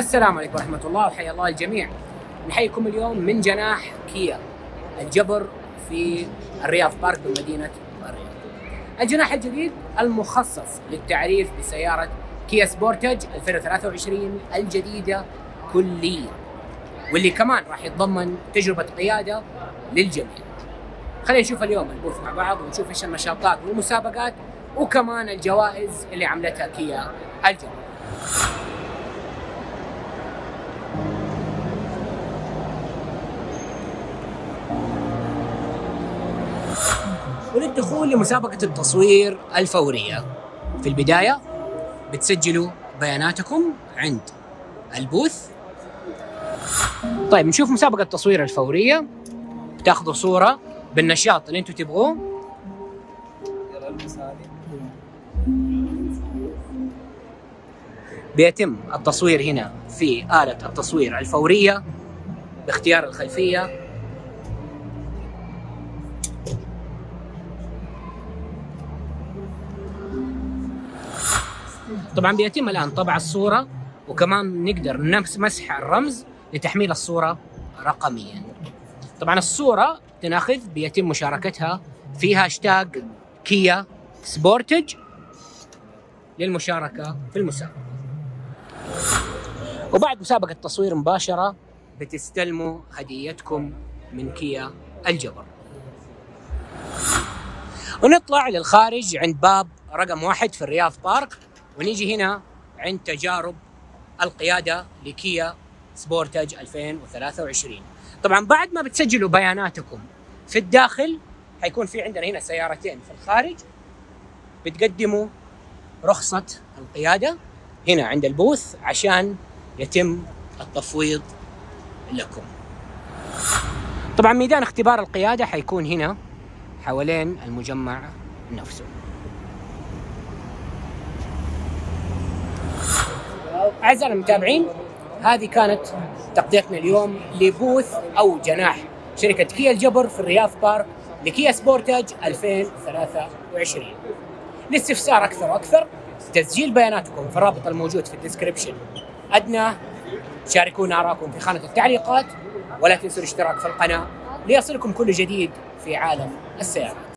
السلام عليكم ورحمة الله وحيا الله الجميع. نحييكم اليوم من جناح كيا الجبر في الرياض بارك بمدينة الرياض. الجناح الجديد المخصص للتعريف بسيارة كيا سبورتج 2023 الجديدة كليا، واللي كمان راح يتضمن تجربة قيادة للجميع. خلينا نشوف اليوم البوث مع بعض ونشوف ايش النشاطات والمسابقات وكمان الجوائز اللي عملتها كيا الجبر. وللدخول لمسابقة التصوير الفورية، في البداية بتسجلوا بياناتكم عند البوث. طيب نشوف مسابقة التصوير الفورية، بتاخذوا صورة بالنشاط اللي انتم تبغوه. بيتم التصوير هنا في آلة التصوير الفورية باختيار الخلفية. طبعا بيتم الآن طبع الصورة، وكمان نقدر مسح الرمز لتحميل الصورة رقميا. طبعا الصورة تناخذ بيتم مشاركتها في هاشتاج كيا سبورتج للمشاركة في المسابقة. وبعد مسابقة التصوير مباشرة بتستلموا هديتكم من كيا الجبر. ونطلع للخارج عند باب رقم 1 في الرياض بارك، ونيجي هنا عند تجارب القيادة لكيا سبورتج 2023. طبعا بعد ما بتسجلوا بياناتكم في الداخل حيكون في عندنا هنا سيارتين في الخارج، بتقدموا رخصة القيادة هنا عند البوث عشان يتم التفويض لكم. طبعا ميدان اختبار القيادة حيكون هنا حوالين المجمع نفسه. أعزائنا المتابعين، هذه كانت تغطيتنا اليوم لبوث أو جناح شركة كيا الجبر في الرياض بارك لكيا سبورتج 2023. لاستفسار أكثر وأكثر تسجيل بياناتكم في الرابط الموجود في الديسكريبشن أدنى. شاركونا آراءكم في خانة التعليقات، ولا تنسوا الاشتراك في القناة ليصلكم كل جديد في عالم السيارات.